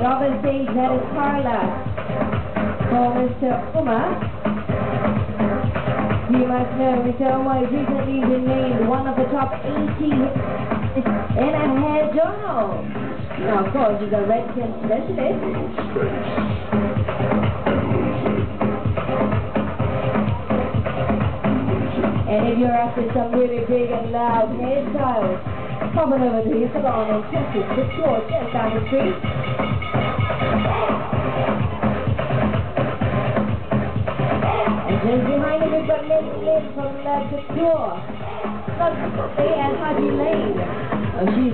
Robin stage, that is Carla. For Mr. Omar. You must know Mr. Omar has recently been named one of the top 80 in a hair journal. Now, of course, he's a red tint specialist. And if you're after some really big and loud hairstyles, pop on over to his salon and Tresses Couture just down the street. And just behind him we've got Miss Lynn from La Couture, and Haji Lane. She's